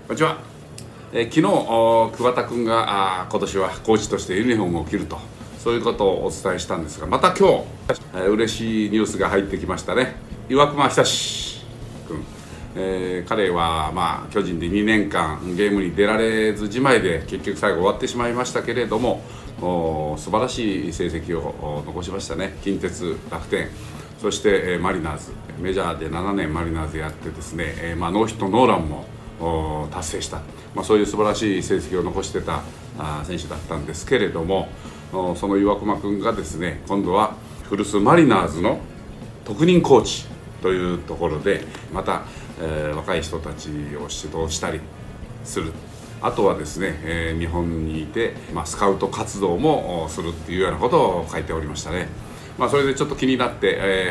こんにちは。昨日桑田君が今年はコーチとしてユニフォームを着ると、そういうことをお伝えしたんですが、また今日、嬉しいニュースが入ってきましたね。岩隈久志君、彼は巨人で2年間ゲームに出られずじまいで結局最後終わってしまいましたけれども、素晴らしい成績を残しましたね。近鉄、楽天、そしてマリナーズ、メジャーで7年マリナーズやってですね、ノーヒットノーランも達成した、そういう素晴らしい成績を残してた選手だったんですけれども、その岩隈君がですね、今度は古巣マリナーズの特任コーチというところでまた、若い人たちを指導したりする。あとはですね、日本にいて、スカウト活動もするっていうようなことを書いておりましたね。それでちょっと気になって、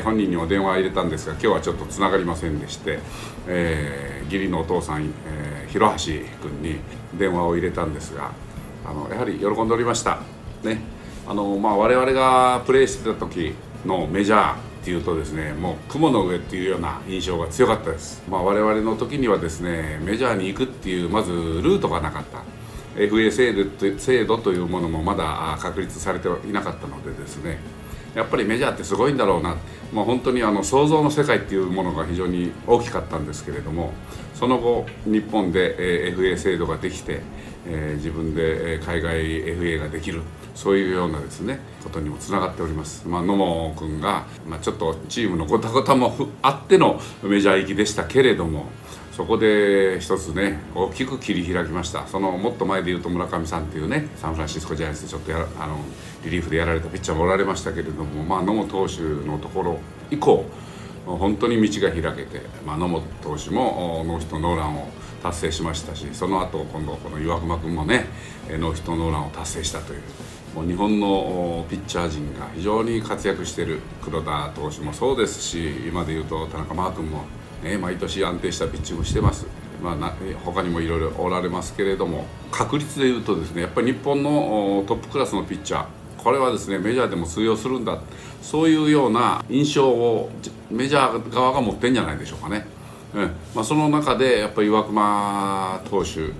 本人にも電話を入れたんですが、今日はちょっとつながりませんでして、義理のお父さん、広橋君に電話を入れたんですが、やはり喜んでおりましたね。我々がプレーしてた時のメジャーっていうとですね、もう雲の上っていうような印象が強かったです。我々の時にはですね、メジャーに行くっていうまずルートがなかった。FA 制度というものもまだ確立されていなかったのでですね、やっぱりメジャーってすごいんだろうな、本当に想像の世界っていうものが非常に大きかったんですけれども、その後日本で FA 制度ができて、自分で海外 FA ができる、そういうようなですねことにもつながっております。野茂君が、ちょっとチームのごたごたもあってのメジャー行きでしたけれども、そこで一つね大きく切り開きました。そのもっと前でいうと村上さんっていうね、サンフランシスコジャイアンツでちょっとリリーフでやられたピッチャーもおられましたけれども、野茂投手のところ以降本当に道が開けて、野茂投手もノーヒットノーランを達成しましたし、その後今度この岩隈君もねノーヒットノーランを達成したという、もう日本のピッチャー陣が非常に活躍している。黒田投手もそうですし、今でいうと田中マー君も毎年安定したピッチングしてます。他にもいろいろおられますけれども、確率でいうとですね、やっぱり日本のトップクラスのピッチャー、これはですねメジャーでも通用するんだ、そういうような印象をメジャー側が持ってんじゃないでしょうかね。その中でやっぱり岩隈投手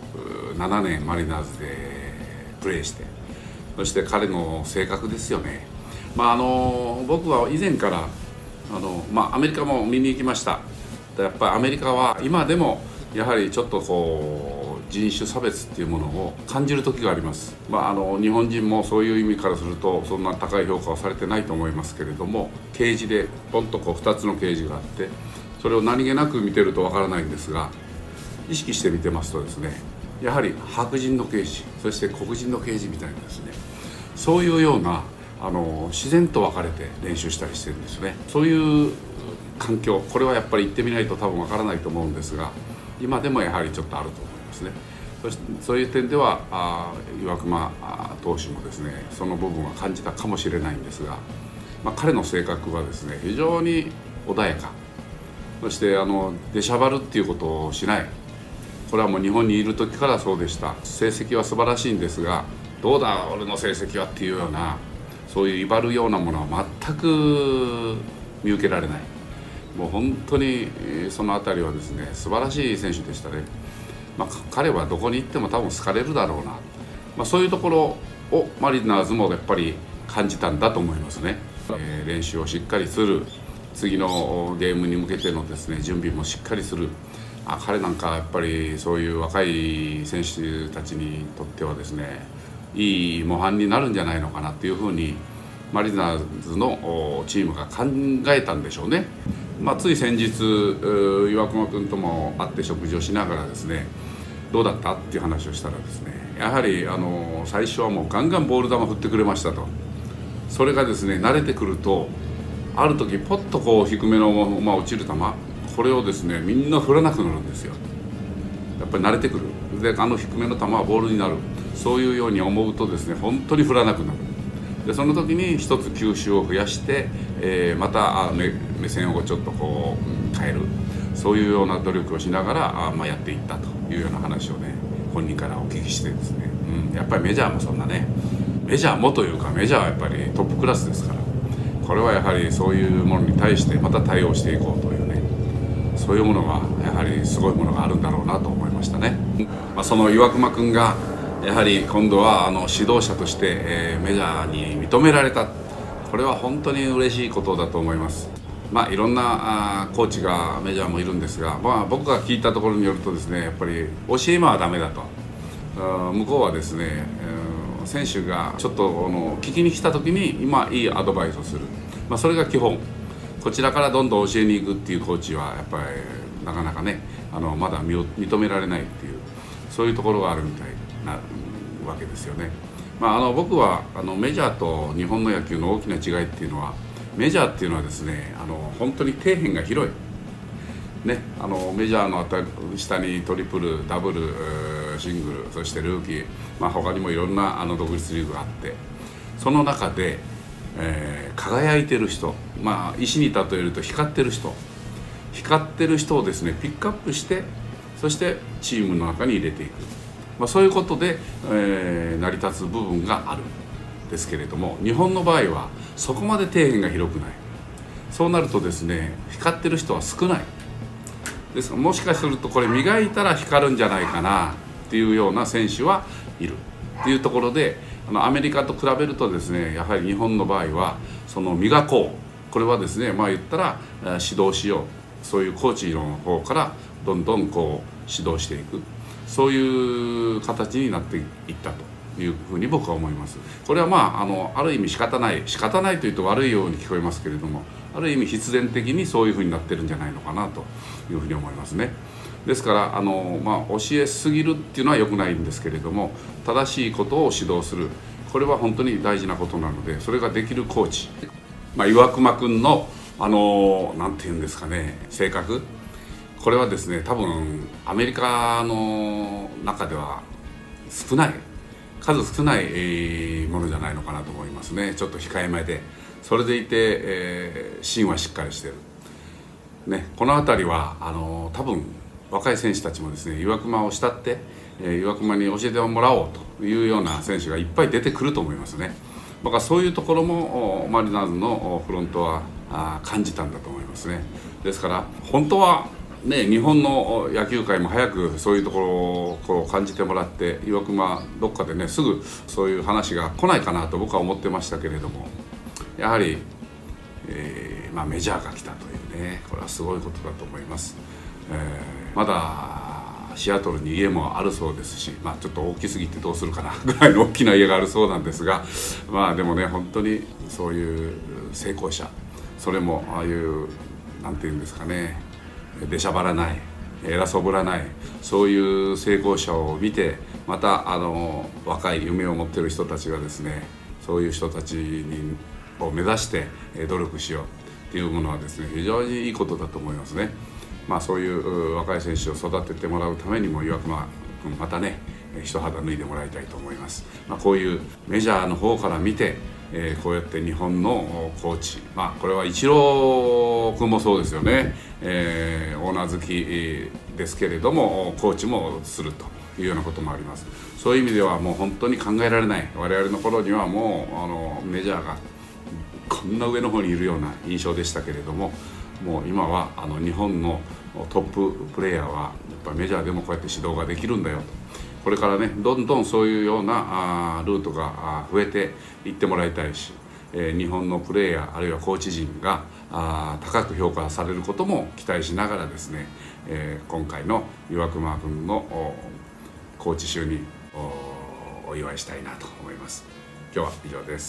7年マリナーズでプレーして、そして彼の性格ですよね。僕は以前からアメリカも見に行きました。やっぱりアメリカは今でもやはりちょっと人種差別っていうものを感じる時があります。日本人もそういう意味からするとそんな高い評価はされてないと思いますけれども、ケージでポンと2つのケージがあって、それを何気なく見てるとわからないんですが、意識して見てますとですね、やはり白人のケージ、そして黒人のケージみたいなですね、そういうような自然と分かれて練習したりしてるんですね。そういう環境、これはやっぱり行ってみないと多分分からないと思うんですが、今でもやはりちょっとあると思いますね。そういう点では岩隈投手もですねその部分は感じたかもしれないんですが、彼の性格はですね非常に穏やか、そして出しゃばるっていうことをしない。これはもう日本にいる時からそうでした。成績は素晴らしいんですが、どうだ俺の成績はっていうような、そういう威張るようなものは全く見受けられない。もう本当にその辺りはですね素晴らしい選手でしたね。彼はどこに行っても多分好かれるだろうな、そういうところをマリナーズもやっぱり感じたんだと思いますね。練習をしっかりする、次のゲームに向けてのですね準備もしっかりする。彼なんかやっぱりそういう若い選手たちにとってはですねいい模範になるんじゃないのかなっていうふうにマリナーズのチームが考えたんでしょうね。つい先日岩隈君とも会って食事をしながらですね、どうだったっていう話をしたらですね、やはり最初はもうガンガンボール球振ってくれましたと。それがですね慣れてくると、ある時ポッと低めの落ちる球、これをですねみんな振らなくなるんですよ。やっぱり慣れてくる。で低めの球はボールになる、そういうように思うとですね本当に振らなくなる。でその時に一つ球種を増やして、また目線をちょっと変える、そういうような努力をしながらやっていったというような話をね本人からお聞きしてですね、やっぱりメジャーもそんなね、メジャーもというかメジャーはやっぱりトップクラスですから、これはやはりそういうものに対してまた対応していこうというね、そそういうものがやはりすごいものがあるんだろうなと思いましたね。その岩隈君がやはり今度は指導者として、メジャーに認められた、これは本当に嬉しいことだと思います。いろんなコーチがメジャーもいるんですが、僕が聞いたところによるとですね、やっぱり教え間はダメだと。向こうはですね、選手がちょっと聞きに来た時に今いいアドバイスをする、それが基本。こちらからどんどん教えに行くっていうコーチはやっぱりなかなかねまだ認められないっていう、そういうところがあるみたいなわけですよね。僕はメジャーと日本の野球の大きな違いっていうのは、メジャーっていうのはですね本当に底辺が広い、ね、メジャーの下にトリプル、ダブル、シングル、そしてルーキー、他にもいろんな独立リーグがあって、その中で、輝いてる人、石に例えると光ってる人をですねピックアップして、そしてチームの中に入れていく、そういうことで、成り立つ部分があるんですけれども、日本の場合はそこまで底辺が広くない。そうなるとですね光ってる人は少ない。ですからもしかするとこれ磨いたら光るんじゃないかなっていうような選手はいるっていうところで、アメリカと比べるとですねやはり日本の場合はその磨こう、これはですね言ったら指導しよう、そういうコーチの方からどんどん指導していく、そういう形になっていったというふうに僕は思います。これはある意味仕方ないというと悪いように聞こえますけれども、ある意味必然的にそういうふうになってるんじゃないのかなというふうに思いますね。ですから教えすぎるっていうのは良くないんですけれども、正しいことを指導する、これは本当に大事なことなので、それができるコーチ、岩隈君のなんていうんですかね、性格、これはですね多分アメリカの中では数少ないものじゃないのかなと思いますね。ちょっと控えめで、それでいて、芯はしっかりしてる、ね、この辺りは多分若い選手たちもですね岩隈を慕って、岩隈に教えてもらおうというような選手がいっぱい出てくると思いますね。僕はそういうところもマリナーズのフロントは感じたんだと思いますね。ですから本当はね、日本の野球界も早くそういうところを感じてもらって、岩隈どっかでねすぐそういう話が来ないかなと僕は思ってましたけれども、やはり、メジャーが来たというね、これはすごいことだと思います。まだシアトルに家もあるそうですし、ちょっと大きすぎてどうするかなぐらいの大きな家があるそうなんですが、でもね本当にそういう成功者、それもああいうなんていうんですかね、出しゃばらない、偉そうぶらない、そういう成功者を見て、また若い夢を持っている人たちがですね、そういう人たちを目指して努力しようっていうものはですね非常にいいことだと思いますね。そういう若い選手を育ててもらうためにも岩隈君またね一肌脱いでもらいたいと思います。こういうメジャーの方から見て、こうやって日本のコーチ、これはイチロー君もそうですよね、オーナー好きですけれどもコーチもするというようなこともあります。そういう意味ではもう本当に考えられない、我々の頃にはもうメジャーがこんな上の方にいるような印象でしたけれども、もう今は日本のトッププレーヤーはやっぱりメジャーでもこうやって指導ができるんだよと。これからねどんどんそういうようなルートが増えていってもらいたいし、日本のプレーヤーあるいはコーチ陣が高く評価されることも期待しながらですね、今回の岩隈君のコーチ就任をお祝いしたいなと思います。今日は以上です。